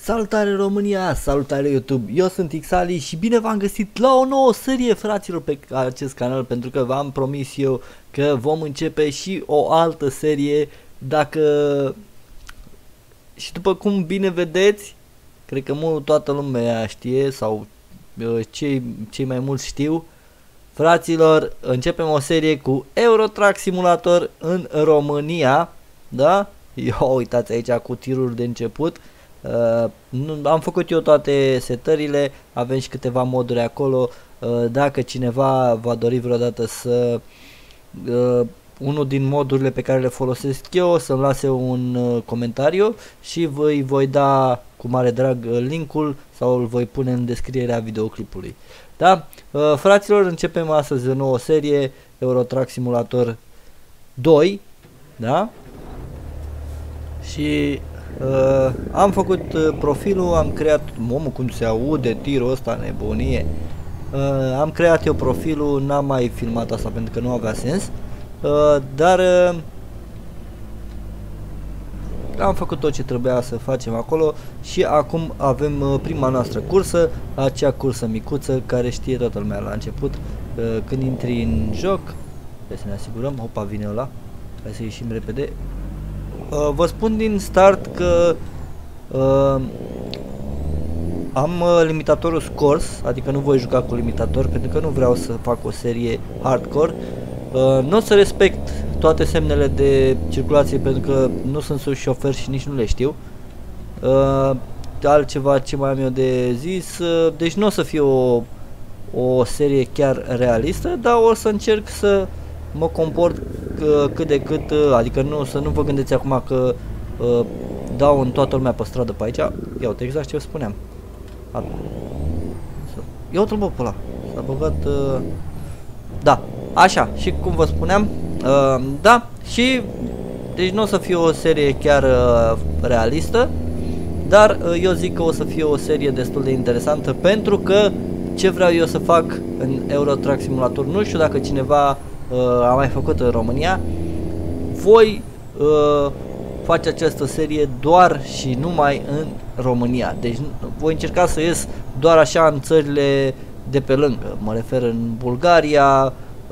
Salutare România, salutare YouTube, eu sunt Xali și bine v-am găsit la o nouă serie, fraților, pe acest canal, pentru că v-am promis eu că vom începe și o altă serie. Dacă și după cum bine vedeți, cred că toată lumea știe sau cei mai mulți știu, fraților, începem o serie cu Euro Truck Simulator în România, da? Uitați aici cu tiruri de început. Am făcut eu toate setările, avem și câteva moduri acolo. Dacă cineva va dori vreodată să unul din modurile pe care le folosesc eu, să-mi lase un comentariu și voi da cu mare drag linkul sau îl voi pune în descrierea videoclipului. Da? Fraților, începem astăzi o nouă serie, Euro Truck Simulator 2, da? Și am făcut profilul, am creat, cum se aude tirul ăsta, nebunie. Am creat eu profilul, n-am mai filmat asta pentru că nu avea sens, dar am făcut tot ce trebuia să facem acolo și acum avem prima noastră cursă, acea cursă micuță care știe toată lumea la început. Când intri în joc, trebuie să ne asigurăm, opa, vine ăla, hai să ieșim repede. Vă spun din start că am limitatorul scores, adică nu voi juca cu limitator pentru că nu vreau să fac o serie hardcore. Nu o să respect toate semnele de circulație pentru că nu sunt șofer și nici nu le știu. Altceva ce mai am eu de zis, deci nu o să fie o serie chiar realistă, dar o să încerc să mă comport cât de cât, adică să nu vă gândiți acum că dau în toată lumea pe stradă pe aici. Ia uite, exact ce spuneam. Ia uite-l, bă, pe ăla. S-a băgat, da, așa, și cum vă spuneam, da, și deci nu o să fie o serie chiar realistă, dar eu zic că o să fie o serie destul de interesantă, pentru că ce vreau eu să fac în Euro Truck Simulator, nu știu dacă cineva a mai făcut în România, voi face această serie doar și numai în România. Deci voi încerca să ies doar așa în țările de pe lângă, mă refer în Bulgaria,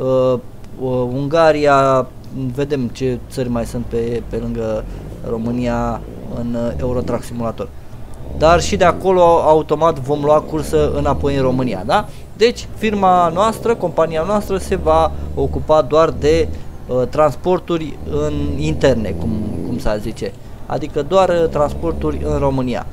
Ungaria, vedem ce țări mai sunt pe lângă România în Euro Truck Simulator. Dar și de acolo automat vom lua cursă înapoi în România, da? Deci firma noastră, compania noastră se va ocupa doar de transporturi interne, cum s-ar zice. Adică doar transporturi în România.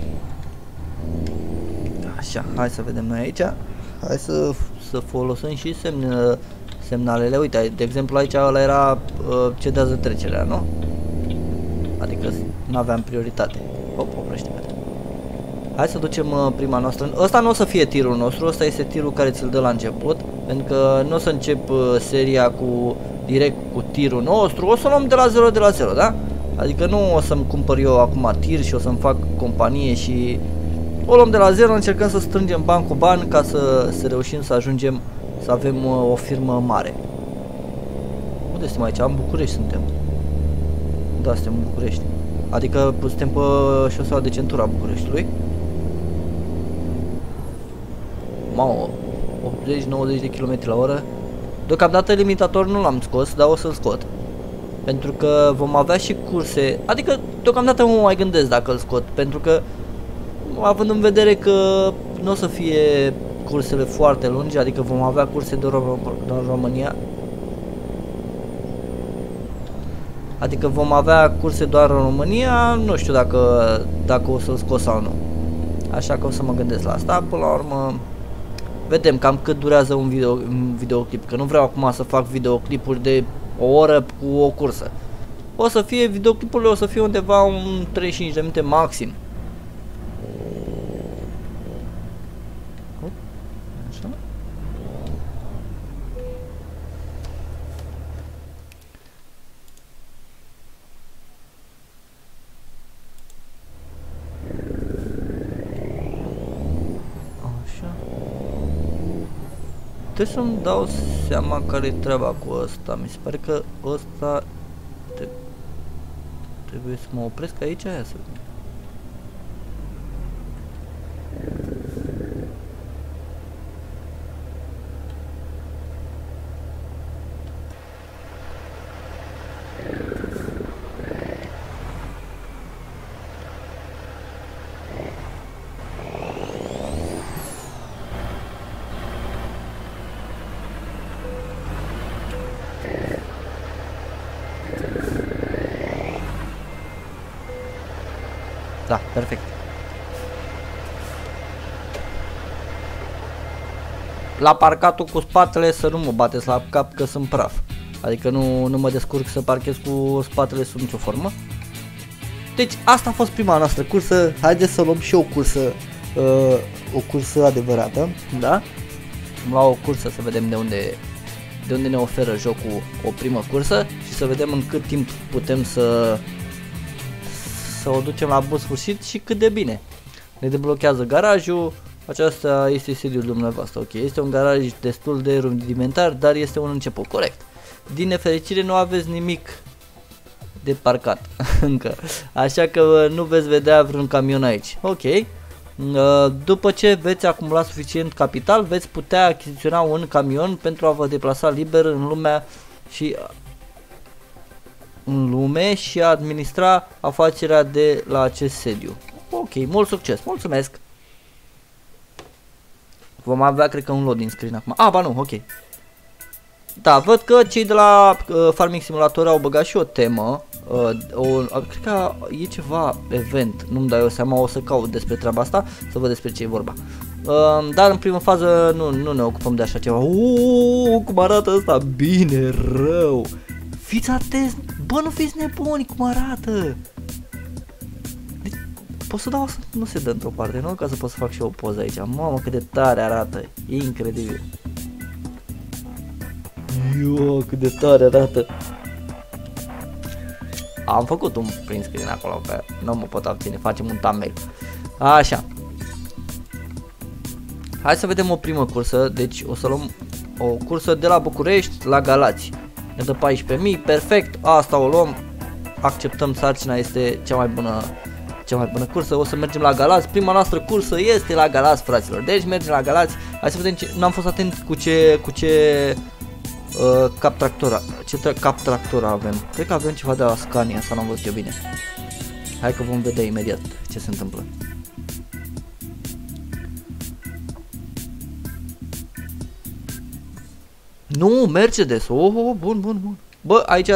Așa, hai să vedem noi aici. Hai să folosim și semnalele. Uite, de exemplu aici ăla era cedează trecerea, nu? Adică nu aveam prioritate. Hop, oprește-te. Hai să ducem prima noastră. Ăsta nu o să fie tirul nostru, ăsta este tirul care ți-l dă la început, pentru că nu o să încep seria direct cu tirul nostru, o să luăm de la 0, da? Adică nu o să-mi cumpăr eu acum tir și o să-mi fac companie și o luăm de la 0, încercăm să strângem bani cu bani ca să reușim să ajungem să avem o firmă mare. Unde suntem aici? În București suntem. Da, suntem în București. Adică suntem pe șoseaua de centură a Bucureștiului. Mamă, 80-90 de km la oră. Deocamdată limitator nu l-am scos, dar o să-l scot. Pentru că vom avea și curse. Adică deocamdată mă mai gândesc dacă îl scot, pentru că având în vedere că nu o să fie cursele foarte lungi, adică vom avea curse de România. Adică vom avea curse doar în România, nu știu dacă o să-l scot sau nu. Așa că o să mă gândesc la asta. Până la urmă vedem cam cât durează un videoclip, că nu vreau acum să fac videoclipuri de o oră cu o cursă. O să fie videoclipurile, o să fie undeva un 35 de minute maxim. Așa. Trebuie să-mi dau seama care-i treaba cu ăsta. Mi se pare că ăsta trebuie să mă opresc aici, aia să... Da, perfect. La parcatul cu spatele să nu mă bateți la cap că sunt praf. Adică nu mă descurc să parchez cu spatele sub nicio formă. Deci asta a fost prima noastră cursă. Haideți să luăm și o cursă adevărată, da? La o cursă să vedem de unde ne oferă jocul o primă cursă și să vedem în cât timp putem să o ducem la bun sfârșit și cât de bine. Ne deblochează garajul. Aceasta este sediul dumneavoastră, ok, este un garaj destul de rudimentar, dar este un început, corect. Din nefericire nu aveți nimic de parcat încă, așa că nu veți vedea vreun camion aici, ok. După ce veți acumula suficient capital, veți putea achiziționa un camion pentru a vă deplasa liber în lume și a administra afacerea de la acest sediu. Ok, mult succes, mulțumesc! Vom avea, cred că, un loading screen acum. Ah, ba nu, ok. Da, văd că cei de la Farming Simulator au băgat și o temă. Cred că e ceva event, nu-mi dau eu seama, o să caut despre treaba asta, să văd despre ce e vorba. Dar în primă fază nu ne ocupăm de așa ceva. Cum arată asta? Bine, rău. Fiți atenți, bă, nu fiți nebuni, cum arată. Pot să dau asta? Nu se dă într-o parte, nu? Ca să pot să fac și eu o poză aici. Mamă, cât de tare arată. E incredibil. Io, cât de tare arată. Am făcut un print screen acolo, că nu mă pot abține. Facem un thumbnail. Așa. Hai să vedem o primă cursă. Deci o să luăm o cursă de la București la Galați. Ne dă 14.000, perfect. Asta o luăm. Acceptăm, sarcina este cea mai bună cursă. O să mergem la Galați. Prima noastră cursă este la Galați, fraților. Deci mergem la Galați. Hai să vedem ce... N-am fost atent cu ce cap tractor avem. Cred că avem ceva de la Scania, sau n-am văzut eu bine. Hai că vom vedea imediat ce se întâmplă. Nu, Mercedes. Oh, bun. Bă, aici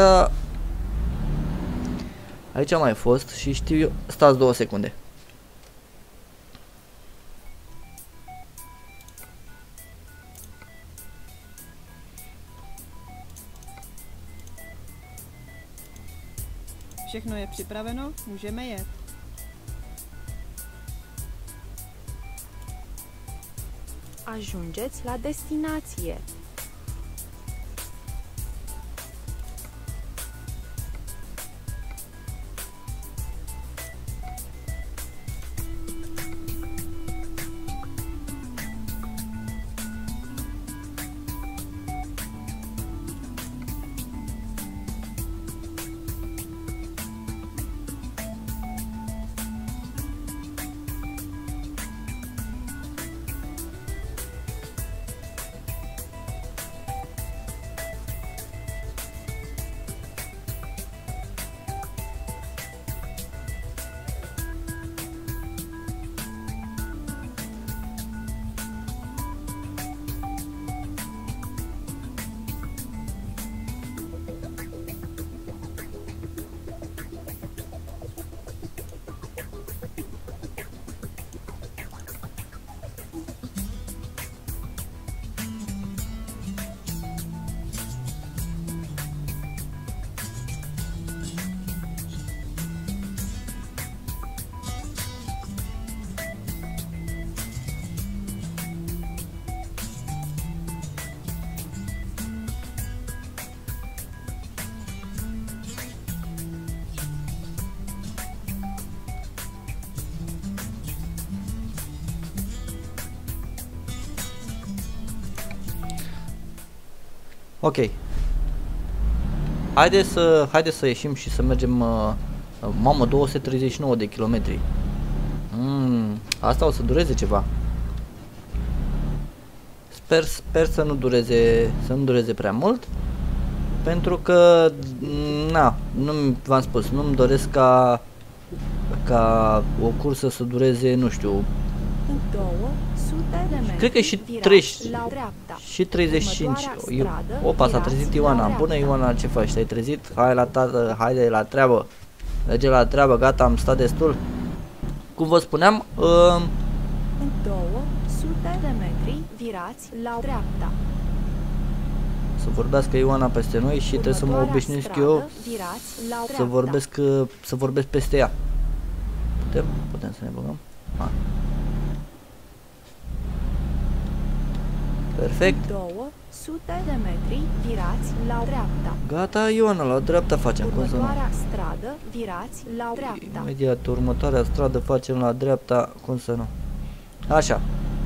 am mai fost și știu eu. Stați 2 secunde. Všechno je připraveno, můžeme jet. Ajungeți la destinație. Ok. Haideți să ieșim și să mergem. Mamă, 239 de kilometri. Asta o să dureze ceva. Sper să nu dureze prea mult. Pentru că v-am spus, nu-mi doresc ca o cursă să dureze, nu știu. Cred că și 35. Opa, s-a trezit Ioana. Bună, Ioana, ce faci? Te-ai trezit? Hai la tată, haide la treabă. Merge la treabă, gata, am stat destul. cum vă spuneam, În 200 de metri, virați la dreapta. să vorbească Ioana peste noi și trebuie să mă Următoarea obișnuiesc stradă, eu virați la să dreapta. vorbesc peste ea. Putem să ne băgăm? Perfect. 200 de metri, virați la dreapta. Gata, Ioana, la dreapta facem. Cum să nu? Următoarea stradă, virați la dreapta. Imediat, următoarea stradă facem la dreapta, cum să nu. Așa.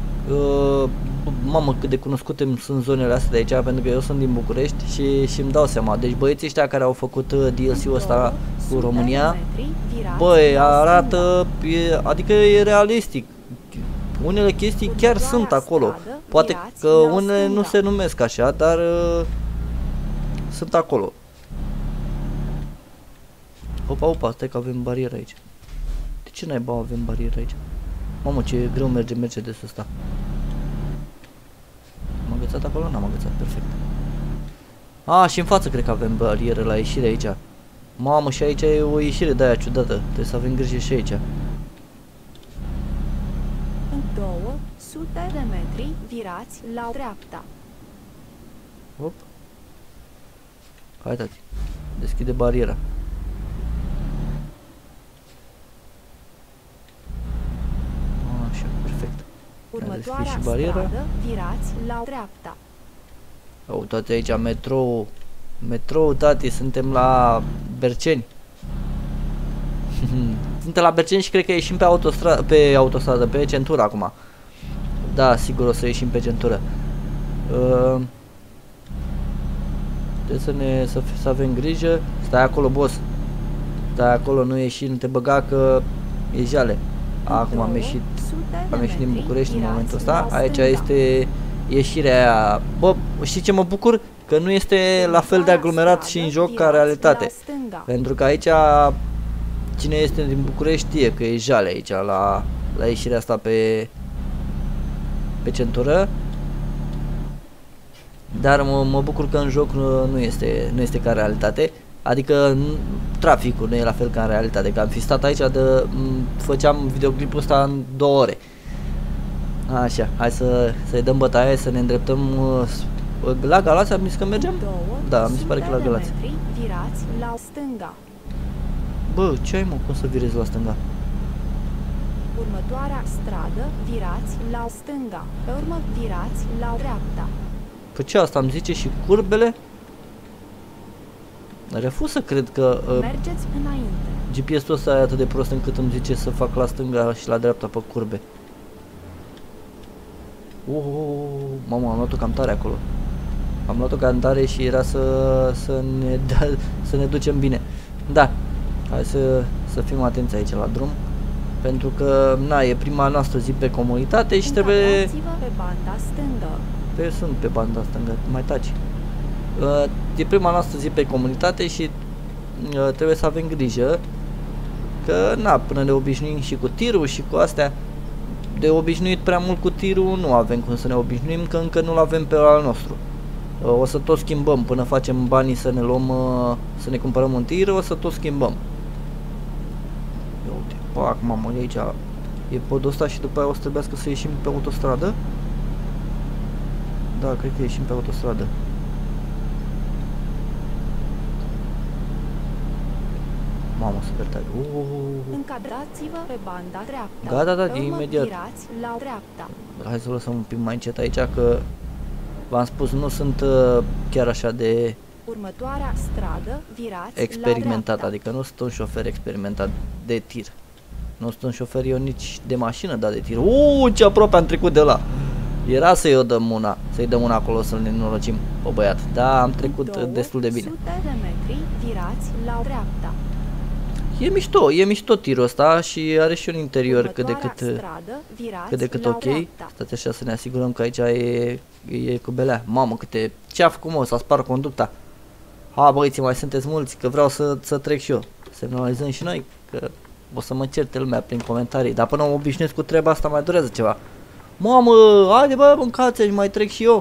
Mamă, cât de cunoscute sunt zonele astea de aici, pentru că eu sunt din București și îmi dau seama. Deci băieții ăștia care au făcut DLC-ul ăsta cu România, băi, arată, adică e realistic. Unele chestii chiar sunt acolo. Poate că unele nu se numesc așa, dar sunt acolo. Opa, stai că avem barieră aici. De ce naiba avem barieră aici? Mamă, ce greu merge Mercedes ăsta. M-am agățat acolo? N-am agățat, perfect. Și în față cred că avem barieră la ieșire aici. Mamă, și aici e o ieșire de aia ciudată. Trebuie să avem grijă și aici. În 200 de metri, virați la dreapta. Hop. Hai, tati. Deschide bariera. Așa, perfect. Următoarea și bariera. stradă, virați la dreapta. Uitați aici metrou. Metrou, tati, suntem la Berceni. Suntem la Berceni și cred că ieșim pe autostradă, pe centură acum. Da, sigur o să ieșim pe centură. Trebuie să avem grijă. Stai acolo, boss. Stai acolo, nu ieși, nu te băga că e jale. Acum am ieșit din București în momentul ăsta. Aici este ieșirea aia. Bă, știi ce mă bucur? Că nu este la fel de aglomerat și în joc ca realitate. Pentru că aici cine este din București știe că e jale aici la ieșirea asta pe centură. Dar mă bucur că în joc nu este ca realitate. Adică traficul nu e la fel ca în realitate. Că am fi stat aici făceam videoclipul ăsta în 2 ore. Așa, hai să-i dăm bătaie, să ne îndreptăm la Galați, am zis că mergem? Da, mi se pare că la Galați. Virați la stânga. Bă, ce ai, mă? Cum să virezi la stânga? Următoarea stradă, virați la stânga. Pe urmă, virați la dreapta. Păi ce asta îmi zice și curbele? Refuz să cred că mergeți înainte. GPS-ul ăsta e atât de prost încât îmi zice să fac la stânga și la dreapta pe curbe. Mamă, am luat-o cam tare acolo. Am luat-o cam tare și era să ne ducem bine. Da, hai să fim atenți aici la drum. Pentru că, e prima noastră zi pe comunitate și trebuie... pe banda stângă. Sunt pe banda stângă, mai taci. E prima noastră zi pe comunitate și trebuie să avem grijă că, până ne obișnuim și cu tirul și cu astea, de obișnuit prea mult cu tirul nu avem cum să ne obișnuim, că încă nu-l avem pe al nostru. O să tot schimbăm până facem banii să ne luăm, să ne cumpărăm un tir, o să tot schimbăm. Ia uite, pac, mamă, aici e podul ăsta și după aia o să trebuiască să ieșim pe autostradă. Da, cred că ieșim pe autostradă. Mamă, super tare. Încadrați-vă pe banda dreaptă. Da, imediat. Virați la dreapta. Hai să o lăsăm un pic mai încet aici, că v-am spus, nu sunt chiar așa de următoarea stradă, virați experimentat, la dreapta. adică nu sunt un șofer experimentat de tir. Nu sunt un șofer eu nici de mașină, dar de tir. Ce aproape am trecut de la. Era să-i dăm una acolo să ne norocim pe băiat. Da, am trecut destul de bine. 200 de metri, virați la dreapta. E mișto tirul ăsta și are și un interior cât de cât ok. Stați așa să ne asigurăm că aici e cu belea. Mamă, ce a făcut, mă, s-a spart conducta. Băieții, mai sunteți mulți, că vreau să trec și eu. Semnalizăm și noi, că o să mă certe lumea prin comentarii. Dar până mă obișnuiesc cu treaba asta mai durează ceva. Mamă, haide bă, mâncați și mai trec și eu.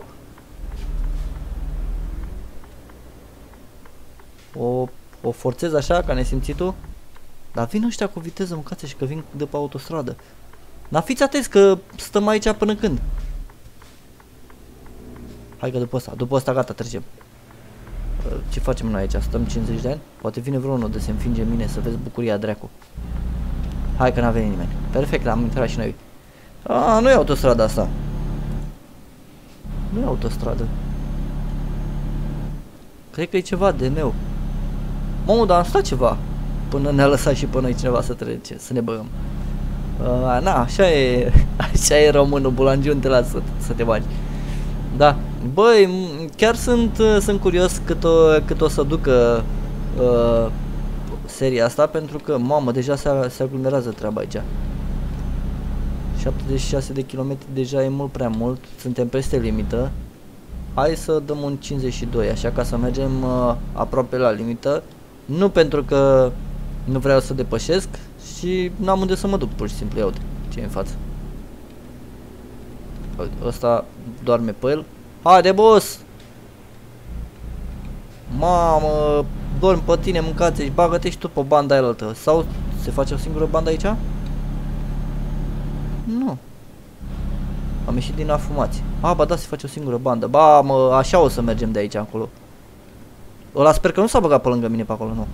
O forțez așa, ca nesimțitul. Dar vin ăștia cu viteză, mâncați și că vin de pe autostradă. Dar fiți atenți că stăm aici până când. Hai că după ăsta gata, trecem. Ce facem noi aici? Stăm 50 de ani? Poate vine vreunul de se înfinge în mine, să vezi bucuria dracu. Hai că n-a venit nimeni. Perfect, am intrat și noi. Nu e autostrada asta. Nu e autostradă. Cred că e ceva de meu. Mamă, dar am stat ceva până ne-a lăsat și pe noi cineva să trece, să ne băgăm. Na, așa e românul, bulangiu, te lasă să te bagi. Da, băi, chiar sunt curios cât o să ducă seria asta, pentru că, mamă, deja se aglomerează treaba aici. 76 de kilometri deja e mult prea mult, suntem peste limită. Hai să dăm un 52, așa, ca să mergem aproape la limită. Nu pentru că nu vreau să depășesc și n-am unde să mă duc, pur și simplu. Ia uite ce e în față. Ăsta doarme pe el. Haide, boss! Mamă, dormi pe tine, mâncați-și, bagă-te și tu pe banda aia altă. Sau se face o singură bandă aici? Nu. Am ieșit din afumați. Ba da, se face o singură bandă. Ba, mă, așa o să mergem de aici încolo. Ăla sper că nu s-a băgat pe lângă mine pe acolo, nu.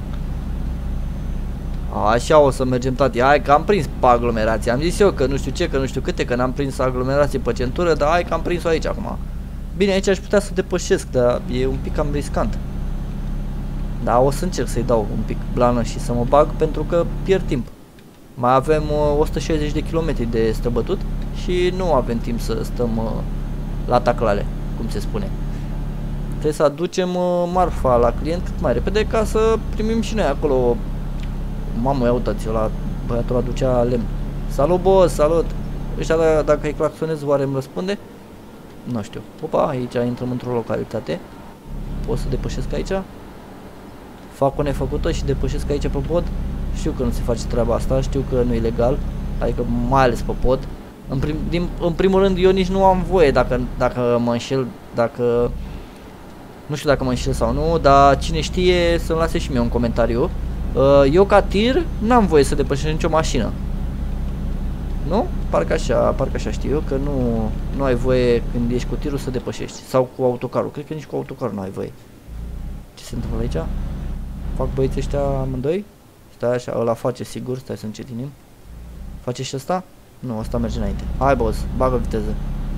Așa o să mergem, tati. Hai că am prins pe aglomerație. Am zis eu că nu știu ce, că nu știu câte, că n-am prins aglomerație pe centură, dar hai că am prins-o aici acum. Bine, aici aș putea să depășesc, dar e un pic cam riscant. Da, o să încerc să-i dau un pic blană și să mă bag, pentru că pierd timp. Mai avem 160 de kilometri de străbătut și nu avem timp să stăm la taclale, cum se spune. Trebuie să aducem marfa la client cât mai repede ca să primim și noi acolo. Mamă, ia uitați-o, la băiatul aducea lemn. Salut, boss, salut! Ăștia dacă îi claxonez, oare îmi răspunde? Nu știu. Opa, aici intrăm într-o localitate. Pot să depășesc aici? Fac o nefăcută și depășesc aici pe pod. Știu că nu se face treaba asta, știu că nu e legal. Adică mai ales pe pod. În primul rând, eu nici nu am voie dacă mă înșel, dacă... Nu știu dacă mă înșel sau nu, dar cine știe să-mi lase și mie un comentariu. Eu ca tir n-am voie să depășesc nicio mașină. Nu? Parcă așa știu eu, că nu ai voie când ești cu tirul să depășești. Sau cu autocarul, cred că nici cu autocarul nu ai voie. Ce se întâmplă aici? Fac băieții ăștia amândoi? Stai așa, ăla face sigur, stai să încetinim. Face și ăsta? Nu, ăsta merge înainte. Hai, boss, bagă viteză.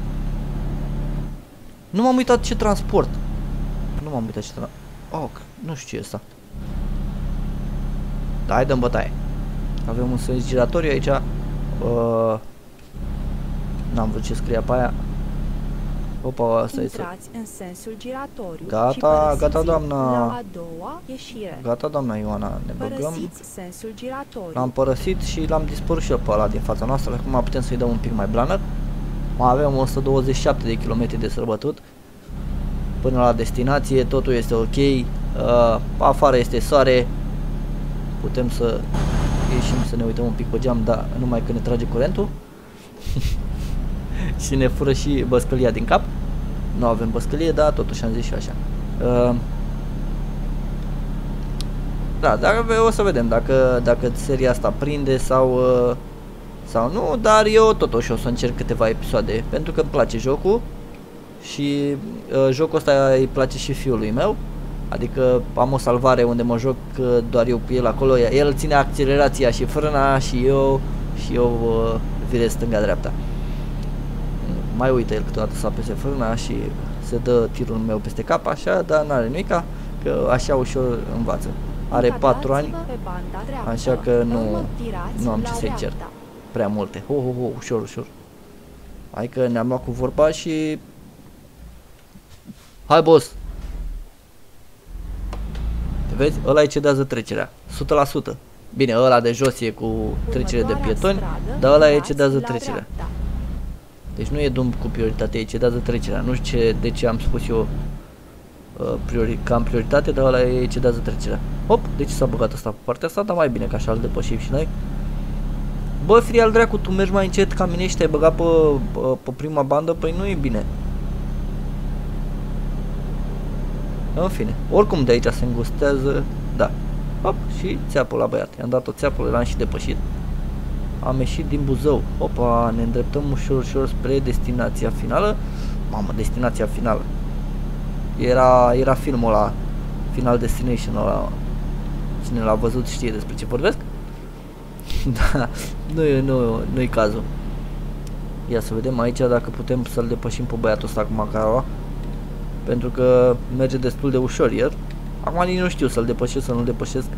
Nu m-am uitat ce transport. Nu m-am uitat ce transport. Nu știu ce e ăsta. Da, hai dăm bătaie. Avem un sens giratoriu aici. N-am văzut ce scria pe aia. Opa, asta este. Intrați în sensul giratoriu. Gata, doamna. La a doua ieșire. Gata, doamna Ioana, ne băgăm. Părăsiți sensul giratoriu. L-am părăsit și l-am dispărut și eu pe ăla din fața noastră. Acum putem să-i dăm un pic mai blană. Mai avem 127 de kilometri de străbătut până la destinație, totul este ok. Afară este soare. Putem să ieșim să ne uităm un pic pe geam, dar numai când ne trage curentul. Și ne fură și băscălia din cap. Nu avem băscălie, dar totuși am zis și așa. Da, dar o să vedem dacă seria asta prinde sau nu, dar eu totuși o să încerc câteva episoade, pentru că îmi place jocul și jocul ăsta îi place și fiului meu. Adică am o salvare unde mă joc doar eu cu el acolo, el ține accelerația și frâna și eu virez stânga-dreapta. Mai uită el câteodată să apese frâna și se dă tirul meu peste cap, așa, dar n-are nimica, că așa ușor învață. Are 4 ani, așa că nu am ce să-i cer prea multe. Ușor. Hai că ne-am luat cu vorba și... Hai, boss! Vezi? Ăla îi cedează trecerea, 100%. Bine, ăla de jos e cu trecere de pietoni, dar ăla îi cedează trecerea. Deci nu e dum cu prioritate, îi cedează trecerea. Nu știu de ce am spus eu că am prioritate, dar ăla îi cedează trecerea. Hop, de ce s-a băgat asta pe partea asta? Dar mai bine, că așa îl depășim și noi. Bă, frie al dracu, tu mergi mai încet ca mine și te-ai băgat pe prima bandă, păi nu e bine. În fine, oricum de aici se îngustează, da. hop, și țeapă la băiat. I-am dat o țeapă, l-am și depășit. Am ieșit din Buzău. Opa, ne îndreptăm ușor, ușor spre destinația finală. Mamă, destinația finală. Era filmul ăla, Final Destination ăla. Cine l-a văzut știe despre ce vorbesc. Da, nu-i cazul. Ia să vedem aici dacă putem să-l depășim pe băiatul ăsta cu Macarova. Pentru că merge destul de ușor el. Acum nici nu știu să-l depășesc, să nu-l depășesc.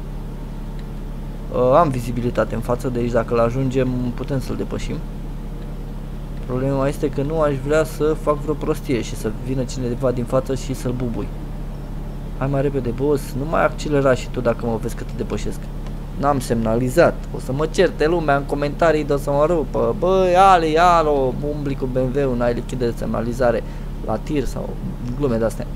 Am vizibilitate în față, deci dacă l-ajungem putem să-l depășim. Problema este că nu aș vrea să fac vreo prostie și să vină cineva din față și să-l bubui. Hai mai repede, boss, nu mai accelera și tu dacă mă vezi că te depășesc. N-am semnalizat, o să mă certe lumea în comentarii, de o să mă rupă. Băi, alo, umbli cu BMW-ul, n-ai lichid de semnalizare la tir sau glume de-astea.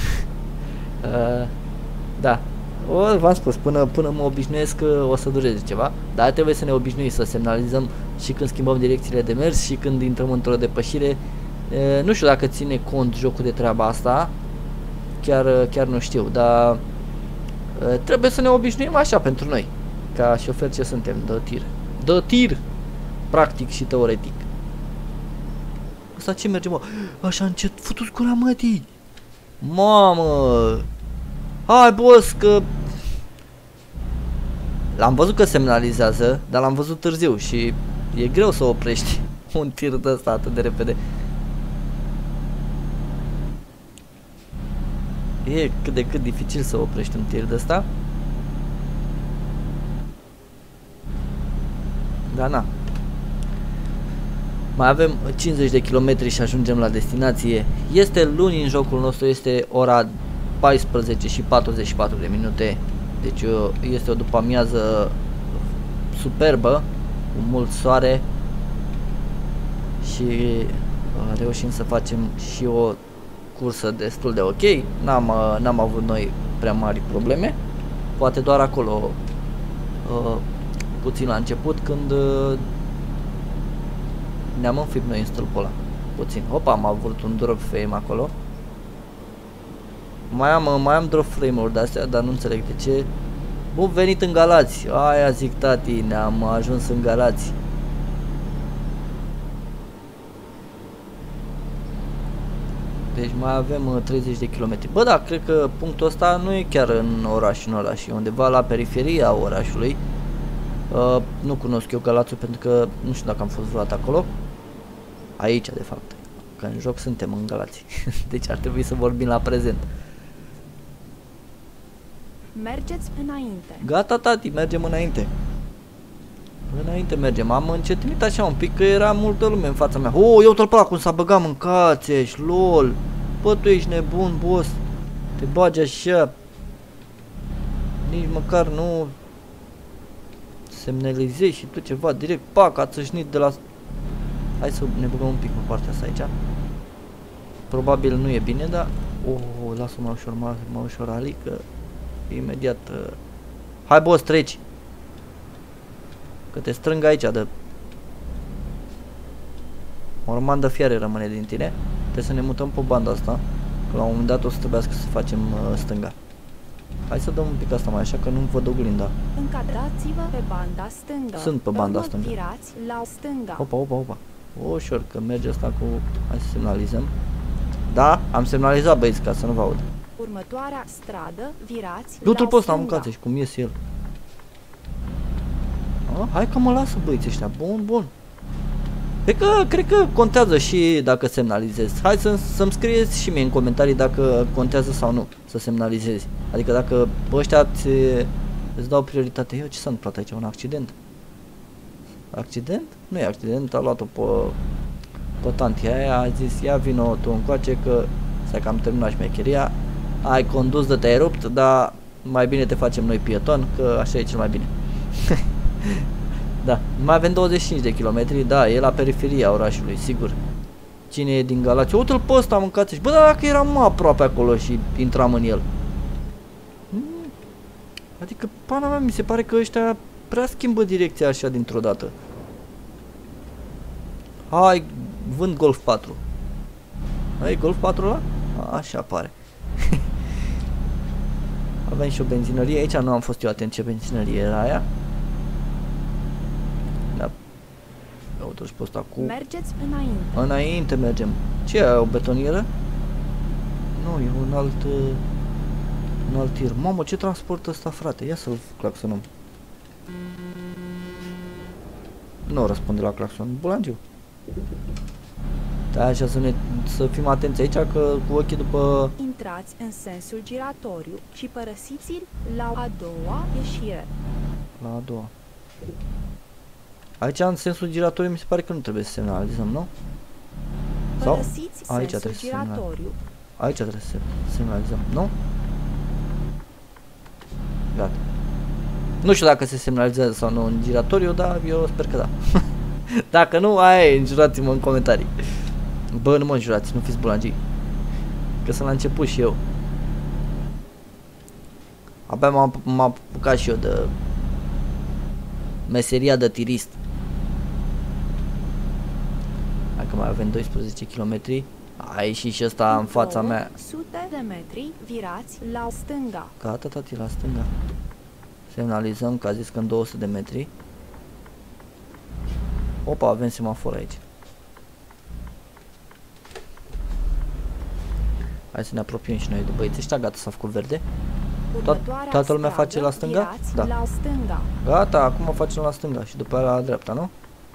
Da, v-am spus, până mă obișnuiesc o să dureze ceva, dar trebuie să ne obișnuim să semnalizăm și când schimbăm direcțiile de mers și când intrăm într-o depășire. Nu știu dacă ține cont jocul de treaba asta, chiar nu știu, dar trebuie să ne obișnuim așa pentru noi, ca șoferi ce suntem, dă tir, practic și teoretic. Asta ce merge, mă? Așa încet, futu-ți gura, mătii! Mamă! Hai, boss, că... L-am văzut că semnalizează, dar l-am văzut târziu și e greu să oprești un tir de ăsta atât de repede. E cât de cât dificil să oprești un tir de ăsta. Dar na. Mai avem 50 de kilometri și ajungem la destinație. Este luni în jocul nostru, este ora 14 și 44 de minute. Deci este o după-amiază superbă, cu mult soare. Și reușim să facem și o cursă destul de ok. N-am avut noi prea mari probleme. Poate doar acolo puțin la început, când ne-am înfipt noi în stâlpul ăla. Puțin. Opa, am avut un drop frame acolo. Mai am drop frame-uri de-astea, dar nu înțeleg de ce. Bun venit în Galați. Aia zic, tati, ne-am ajuns în Galați. Deci mai avem 30 de kilometri. Bă, da, cred că punctul ăsta nu e chiar în orașul ăla, și undeva la periferia orașului. Nu cunosc eu Galațiul pentru că nu știu dacă am fost vreodată acolo. Aici, de fapt, că în joc suntem în Galați. Deci ar trebui să vorbim la prezent. Mergeți înainte. Gata, tati, mergem înainte. Înainte mergem. Am încetinit așa un pic că era multă lume în fața mea. Oh, eu uite-l pe ăla cum s-a băgat mâncațeș, lol. Bă, tu ești nebun, boss. Te bagi așa. Nici măcar nu semnalizezi și tu ceva, direct, pac, a țâșnit de la... Hai să ne băgăm un pic pe partea asta aici. Probabil nu e bine, dar... Oh, lasă-mă ușor, mă ușor, Ali, că imediat... Hai, boss, treci! Că te strâng aici, de... O rămandă fiare rămâne din tine. Trebuie să ne mutăm pe banda asta, că la un moment dat o să trebuiască să facem stânga. Hai să dăm un pic asta mai așa, că nu-mi văd oglinda. Încadrați-vă pe banda stângă. Sunt pe banda stângă. Virați la stânga. Opa. Ușor, că merge asta cu... Hai să semnalizăm. Da, am semnalizat, băieți, ca să nu vă aud. Următoarea stradă, virați Du-te-l la pe ăsta, stânga. mâncați cum iese el. Hai că mă lasă, băieți ăștia. Bun. Cred că contează și dacă semnalizezi. Hai să-mi scrieți și mie în comentarii dacă contează sau nu să semnalizezi. Adică dacă ăștia îți dau prioritate. Eu, ce s-a întâmplat aici? Un accident? Accident? Nu e accident, a luat-o pe tantia aia, a zis, ia vino tu încoace că stai că am terminat șmecheria. Ai condus de te-ai rupt, dar mai bine te facem noi pieton, că așa e cel mai bine. Da, mai avem 25 de kilometri, da, e la periferia orașului, sigur. Cine e din Galați? Uite-l pe ăsta, mâncați-și. Bă, dar dacă eram aproape acolo și intram în el. Adică, pana mea, mi se pare că ăștia prea schimbă direcția așa dintr-o dată. Hai, vând Golf 4. Ai Golf 4 ăla? Așa pare. Avem și o benzinărie aici, nu am fost eu atent ce benzinărie era aia. Da. Uite și pe ăsta cu... Mergeți înainte. Înainte mergem. Ce e, o betonieră? Nu, e un alt tir. Mamă, ce transport ăsta, frate? Ia să-l claxonăm. Nu răspunde la claxon. Bulangiu. Da, așa să fim atenți aici, că cu ochii după... Intrați în sensul giratoriu și părăsiți-l la a doua ieșire. La a doua. Aici, în sensul giratoriu, mi se pare că nu trebuie să semnalizăm, nu? Sau? Părăsiți Aici sensul trebuie să semnalizăm. giratoriu. Aici trebuie să semnalizăm, nu? Gata. Nu știu dacă se semnalizează sau nu în giratoriu, dar eu sper că da. Dacă nu, înjurați-mă în comentarii. Bă, nu mă înjurați, nu fiți bulangii. Că sunt la început și eu. Abia m-am apucat și eu de meseria de tirist. Dacă mai avem 12 km. A ieșit și ăsta în fața mea. Sute de metri, virați la stânga. Gata, tati, la stânga. Semnalizăm, că a zis că în 200 de metri. Opa, avem semafor aici. Hai să ne apropiem și noi de băieți ăștia. Gata, s-a făcut verde. Toată lumea face la stânga? Da. La stânga. Gata, acum facem la stânga și după aia la dreapta, nu?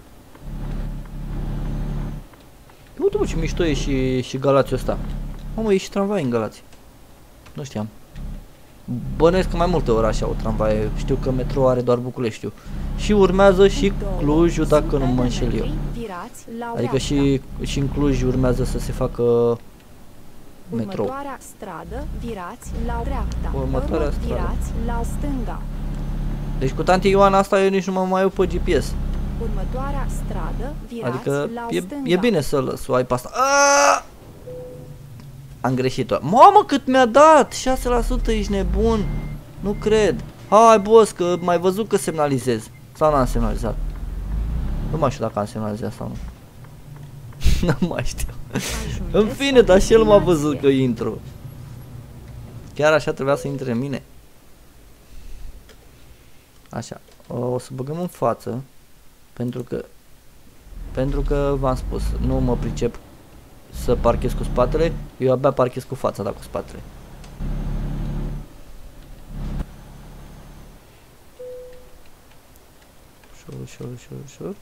Uite, bă, ce mișto e și Galațiul ăsta. Mamă, e și tramvai în Galați. Nu știam. Bănuiesc că mai multe orașe au tramvaie. Știu că metrou are doar Bucureștiul. Și urmează și Clujul, dacă nu mă înșel eu. Adică și în Cluj urmează să se facă metrou. Următoarea stradă, virați la dreapta. Următoarea stradă. Virați la stânga. Deci cu tanti Ioana asta eu nici nu mă mai uit pe GPS. Următoarea stradă, virați Adică la stânga. e bine să o ai pe asta. Aaaa! Am greșit-o. Mamă, cât mi-a dat! 6%, ești nebun. Nu cred. Hai, boss, că mai văzut că semnalizez. Sau n-am semnalizat. Nu mai știu dacă am semnalizat sau nu. Nu mai știu. În fine, dar și el m-a văzut că intru. Chiar așa trebuia să intre în mine. Așa. O să băgăm în față. Pentru că v-am spus, nu mă pricep să parchez cu spatele. Eu abia parchez cu fața, dar cu spatele. Ușor.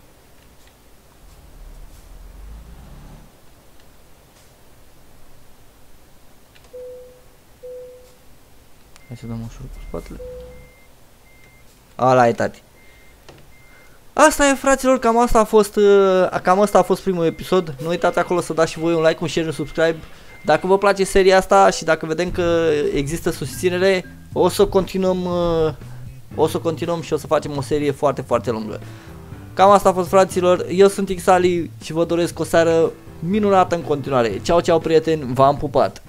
Hai să dăm ușor cu spatele. Ala e, tati. Asta e, fraților, cam asta a fost primul episod. Nu uitați acolo să dați și voi un like, un share, un subscribe. Dacă vă place seria asta și dacă vedem că există susținere, o să continuăm și o să facem o serie foarte, foarte lungă. Cam asta a fost, fraților. Eu sunt Xali și vă doresc o seară minunată în continuare. Ceau, ceau, prieteni, v-am pupat!